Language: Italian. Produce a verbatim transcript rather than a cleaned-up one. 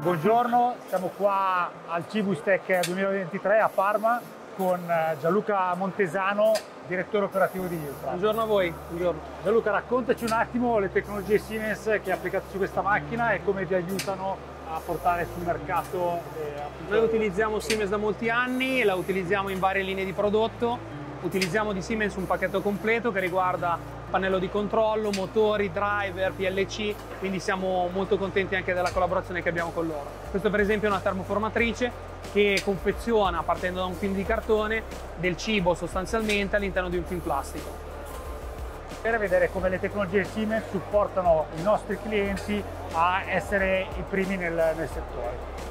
Buongiorno, siamo qua al Cibus Tech duemilaventitré a Parma con Gianluca Montesano, direttore operativo di Ultra. Buongiorno a voi. Buongiorno. Gianluca, raccontaci un attimo le tecnologie Siemens che applicate su questa macchina e come vi aiutano a portare sul mercato. Eh, Noi utilizziamo Siemens da molti anni, la utilizziamo in varie linee di prodotto. Utilizziamo di Siemens un pacchetto completo che riguarda pannello di controllo, motori, driver, P L C, quindi siamo molto contenti anche della collaborazione che abbiamo con loro. Questo per esempio è una termoformatrice che confeziona, partendo da un film di cartone, del cibo sostanzialmente all'interno di un film plastico. Per vedere come le tecnologie Siemens supportano i nostri clienti a essere i primi nel, nel settore.